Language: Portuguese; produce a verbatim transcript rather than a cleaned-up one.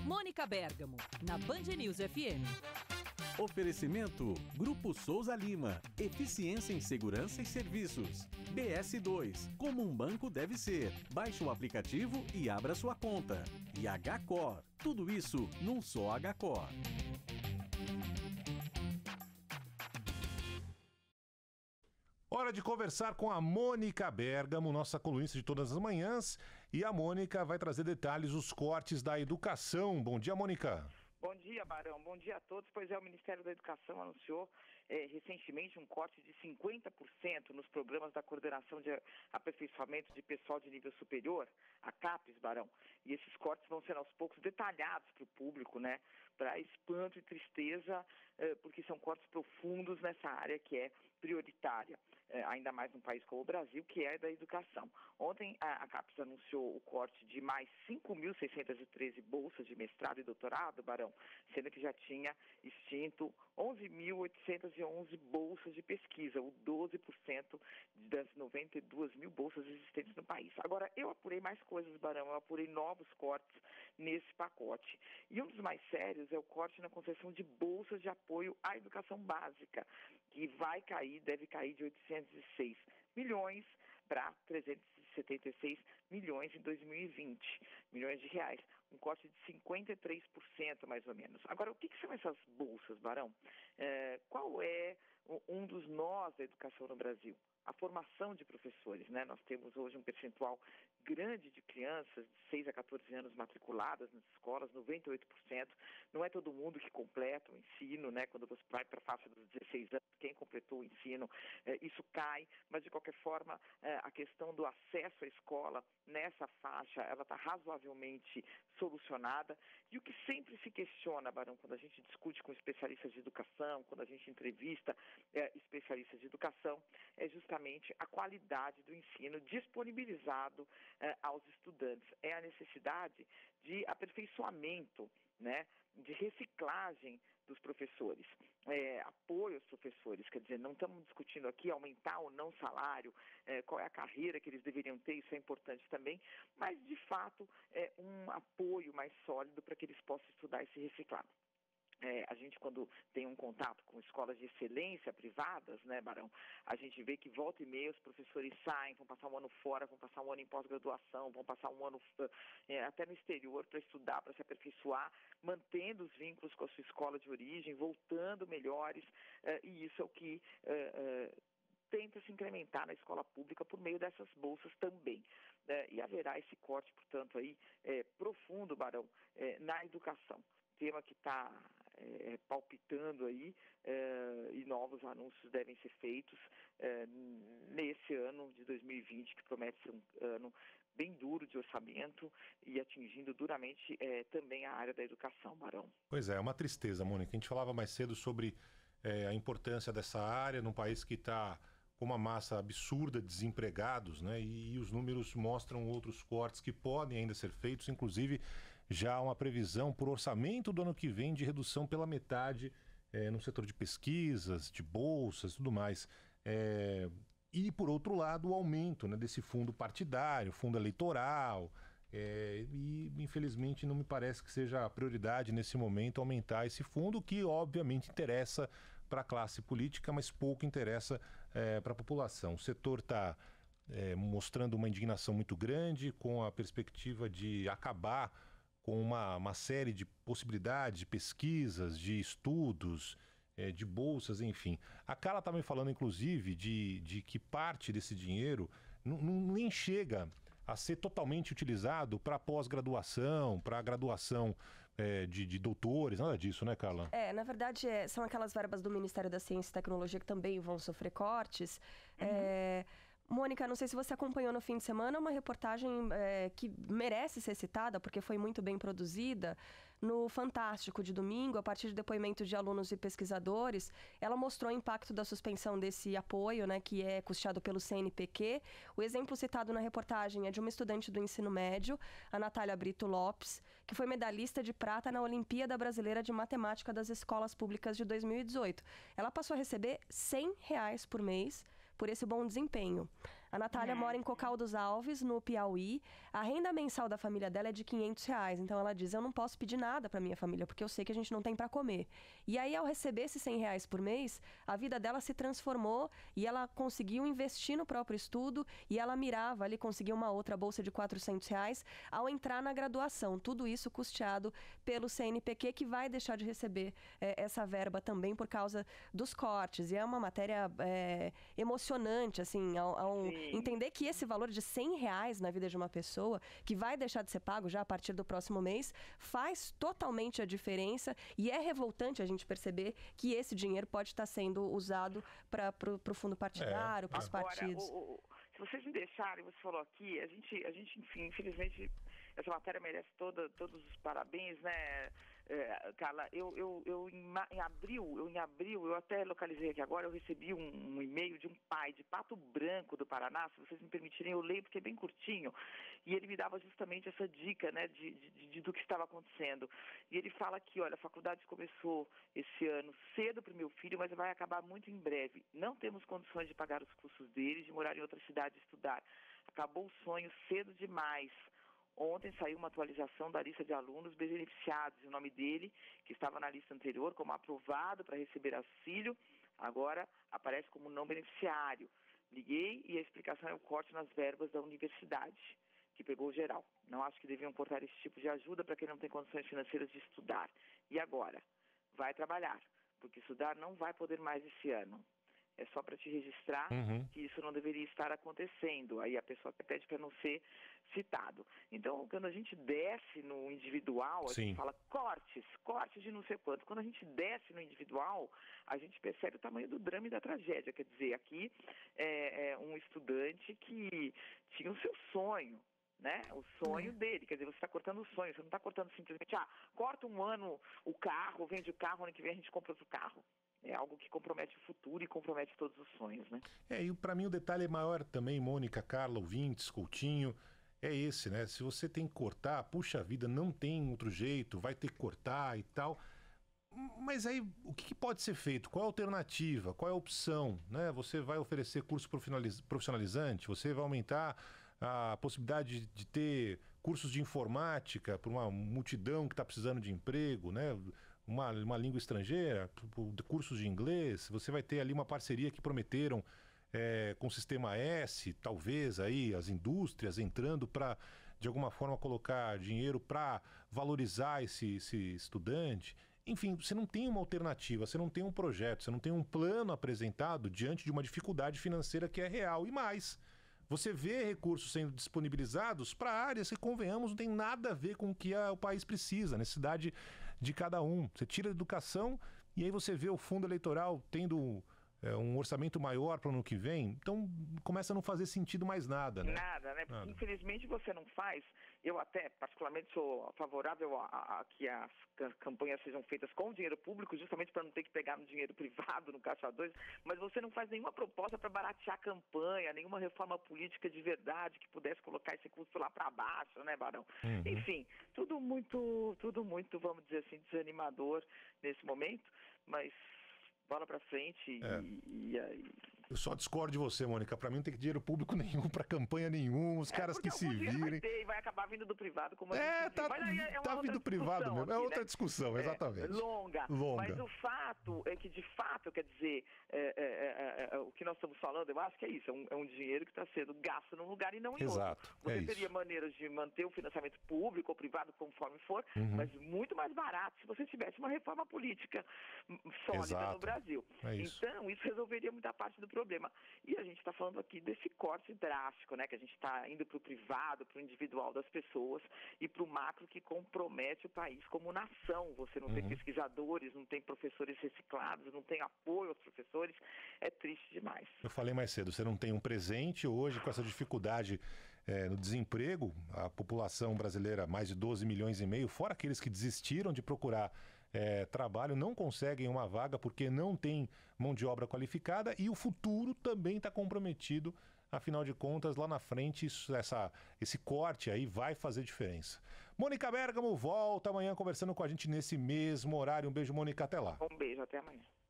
Mônica Bergamo, na Band News F M. Oferecimento Grupo Souza Lima. Eficiência em segurança e serviços. B S dois. Como um banco deve ser. Baixe o aplicativo e abra sua conta. E H-Core. Tudo isso num só H-Core. Hora de conversar com a Mônica Bergamo, nossa colunista de todas as manhãs. E a Mônica vai trazer detalhes dos cortes da educação. Bom dia, Mônica. Bom dia, Barão. Bom dia a todos. Pois é, o Ministério da Educação anunciou é, recentemente um corte de cinquenta por cento nos programas da Coordenação de Aperfeiçoamento de Pessoal de Nível Superior, a CAPES, Barão. E esses cortes vão ser aos poucos detalhados para o público, né? Para espanto e tristeza, é, porque são cortes profundos nessa área que é prioritária, é, ainda mais num país como o Brasil, que é da educação. Ontem a, a CAPES anunciou o corte de mais cinco mil seiscentas e treze bolsas de mestrado e doutorado, Barão, sendo que já tinha extinto onze mil oitocentas e onze bolsas de pesquisa, o doze por cento das noventa e duas mil bolsas existentes no país. Agora, eu apurei mais coisas, Barão, eu apurei novos cortes nesse pacote. E um dos mais sérios é o corte na concessão de bolsas de apoio à educação básica, que vai cair, deve cair de oitocentos e seis milhões para trezentos e setenta e seis milhões em dois mil e vinte, milhões de reais, um corte de cinquenta e três por cento mais ou menos. Agora, o que, que são essas bolsas, Barão? É, qual é um dos nós da educação no Brasil? A formação de professores, né? Nós temos hoje um percentual grande de crianças de seis a quatorze anos matriculadas nas escolas, noventa e oito por cento. Não é todo mundo que completa o ensino, né? Quando você vai para a faixa dos dezesseis anos, quem completou o ensino, eh, isso cai, mas de qualquer forma eh, a questão do acesso à escola nessa faixa, ela está razoavelmente solucionada. E o que sempre se questiona, Barão, quando a gente discute com especialistas de educação, quando a gente entrevista eh, especialistas de educação, é justamente a qualidade do ensino disponibilizado eh, aos estudantes. É a necessidade de aperfeiçoamento, né, de reciclagem dos professores, é, apoio aos professores, quer dizer, não estamos discutindo aqui aumentar ou não o salário, é, qual é a carreira que eles deveriam ter, isso é importante também, mas de fato é um apoio mais sólido para que eles possam estudar e se reciclar. É, a gente, quando tem um contato com escolas de excelência privadas, né, Barão, a gente vê que volta e meia os professores saem, vão passar um ano fora, vão passar um ano em pós-graduação, vão passar um ano é, até no exterior para estudar, para se aperfeiçoar, mantendo os vínculos com a sua escola de origem, voltando melhores, é, e isso é o que é, é, tenta se incrementar na escola pública por meio dessas bolsas também. É, e haverá esse corte, portanto, aí, é, profundo, Barão, é, na educação. Tema que está é, palpitando aí é, e novos anúncios devem ser feitos é, nesse ano de dois mil e vinte, que promete ser um ano bem duro de orçamento e atingindo duramente é, também a área da educação, Barão. Pois é, é uma tristeza, Mônica. A gente falava mais cedo sobre é, a importância dessa área num país que está com uma massa absurda de desempregados, né? E, e os números mostram outros cortes que podem ainda ser feitos, inclusive já uma previsão por orçamento do ano que vem de redução pela metade é, no setor de pesquisas, de bolsas e tudo mais. É, e, por outro lado, o aumento, né, desse fundo partidário, fundo eleitoral. É, e infelizmente não me parece que seja a prioridade nesse momento aumentar esse fundo, que obviamente interessa para a classe política, mas pouco interessa é, para a população. O setor está é, mostrando uma indignação muito grande com a perspectiva de acabar com uma, uma série de possibilidades de pesquisas, de estudos, é, de bolsas, enfim. A Carla está me falando, inclusive, de, de que parte desse dinheiro não, não, nem chega a ser totalmente utilizado para pós-graduação, para graduação é, de, de doutores, nada disso, né, Carla? É, na verdade, é, são aquelas verbas do Ministério da Ciência e Tecnologia que também vão sofrer cortes. Uhum. É... Mônica, não sei se você acompanhou no fim de semana uma reportagem é, que merece ser citada, porque foi muito bem produzida, no Fantástico de domingo, a partir de depoimentos de alunos e pesquisadores. Ela mostrou o impacto da suspensão desse apoio, né, que é custeado pelo C N P Q. O exemplo citado na reportagem é de uma estudante do ensino médio, a Natália Brito Lopes, que foi medalhista de prata na Olimpíada Brasileira de Matemática das Escolas Públicas de dois mil e dezoito. Ela passou a receber cem reais por mês por esse bom desempenho. A Natália mora em Cocal dos Alves, no Piauí. A renda mensal da família dela é de quinhentos reais. Então ela diz, eu não posso pedir nada para minha família, porque eu sei que a gente não tem para comer. E aí, ao receber esses cem reais por mês, a vida dela se transformou e ela conseguiu investir no próprio estudo e ela mirava ali, conseguir uma outra bolsa de quatrocentos reais ao entrar na graduação. Tudo isso custeado pelo C N P Q, que vai deixar de receber é, essa verba também por causa dos cortes. E é uma matéria é, emocionante, assim, ao, ao entender que esse valor de cem reais na vida de uma pessoa, que vai deixar de ser pago já a partir do próximo mês, faz totalmente a diferença e é revoltante a gente perceber que esse dinheiro pode estar sendo usado para o fundo partidário, é, para os partidos. O, o, se vocês me deixarem, você falou aqui, a gente, a gente enfim, infelizmente, essa matéria merece toda, todos os parabéns, né, é, Carla? Eu, eu, eu em, em abril, eu em abril, eu até localizei aqui agora, eu recebi um, um e-mail de um pai de Pato Branco do Paraná, se vocês me permitirem, eu leio porque é bem curtinho, e ele me dava justamente essa dica, né, de, de, de, do que estava acontecendo. E ele fala aqui, olha, a faculdade começou esse ano cedo para o meu filho, mas vai acabar muito em breve. Não temos condições de pagar os custos dele, de morar em outra cidade e estudar. Acabou o sonho cedo demais. Ontem saiu uma atualização da lista de alunos beneficiados. O nome dele, que estava na lista anterior como aprovado para receber auxílio, agora aparece como não beneficiário. Liguei e a explicação é o corte nas verbas da universidade, que pegou geral. Não acho que deviam cortar esse tipo de ajuda para quem não tem condições financeiras de estudar. E agora? Vai trabalhar, porque estudar não vai poder mais esse ano. É só para te registrar uhum. que isso não deveria estar acontecendo. Aí a pessoa pede para não ser citado. Então, quando a gente desce no individual, a Sim. gente fala cortes, cortes de não sei quanto. Quando a gente desce no individual, a gente percebe o tamanho do drama e da tragédia. Quer dizer, aqui é, é um estudante que tinha o seu sonho, né? O sonho dele, quer dizer, você está cortando o sonho, você não está cortando simplesmente, ah, corta um ano o carro, vende o carro, ano que vem a gente compra outro carro. É algo que compromete o futuro e compromete todos os sonhos, né? É, e para mim o detalhe é maior também, Mônica, Carla, ouvintes, Coutinho, é esse, né? Se você tem que cortar, puxa vida, não tem outro jeito, vai ter que cortar e tal. Mas aí, o que pode ser feito? Qual é a alternativa? Qual é a opção? Né? Você vai oferecer curso profissionalizante? Você vai aumentar a possibilidade de ter cursos de informática para uma multidão que está precisando de emprego, né? Uma, uma língua estrangeira, cursos de inglês, você vai ter ali uma parceria que prometeram é, com o Sistema S, talvez aí as indústrias entrando para, de alguma forma, colocar dinheiro para valorizar esse, esse estudante. Enfim, você não tem uma alternativa, você não tem um projeto, você não tem um plano apresentado diante de uma dificuldade financeira que é real. E mais, você vê recursos sendo disponibilizados para áreas que, convenhamos, não tem nada a ver com o que a, o país precisa, a necessidade de cada um. Você tira a educação e aí você vê o fundo eleitoral tendo é, um orçamento maior para o ano que vem. Então começa a não fazer sentido mais nada, né? Nada, né? Nada. Infelizmente você não faz. Eu até particularmente sou favorável a, a, a que as campanhas sejam feitas com dinheiro público, justamente para não ter que pegar no dinheiro privado, no Caixa dois, mas você não faz nenhuma proposta para baratear a campanha, nenhuma reforma política de verdade que pudesse colocar esse custo lá para baixo, né, Barão? Uhum. Enfim, tudo muito, tudo muito, vamos dizer assim, desanimador nesse momento, mas bola para frente é. e, e aí... Eu só discordo de você, Mônica. Para mim não tem dinheiro público nenhum, para campanha nenhuma, os é, caras que se virem. Vai ter, e vai acabar vindo do privado, como a é, gente tá, Mas aí é tá vindo do privado mesmo. Aqui, é outra né? discussão, exatamente. É, longa. longa. Mas o fato é que, de fato, quer dizer, é, é, é, é, o que nós estamos falando, eu acho que é isso. É um, é um dinheiro que está sendo gasto num lugar e não em Exato, outro. Você é teria isso. maneiras de manter o financiamento público ou privado, conforme for, uhum. mas muito mais barato se você tivesse uma reforma política sólida Exato. no Brasil. É isso. Então, isso resolveria muita parte do problema. E a gente está falando aqui desse corte drástico, né? Que a gente está indo para o privado, para o individual das pessoas e para o macro que compromete o país como nação. Você não uhum. tem pesquisadores, não tem professores reciclados, não tem apoio aos professores. É triste demais. Eu falei mais cedo, você não tem um presente hoje com essa dificuldade é, no desemprego. A população brasileira, mais de doze milhões e meio, fora aqueles que desistiram de procurar É, trabalho, não conseguem uma vaga porque não tem mão de obra qualificada e o futuro também está comprometido. Afinal de contas, lá na frente, isso, essa, esse corte aí vai fazer diferença. Mônica Bergamo volta amanhã conversando com a gente nesse mesmo horário. Um beijo, Mônica, até lá. Um beijo, até amanhã.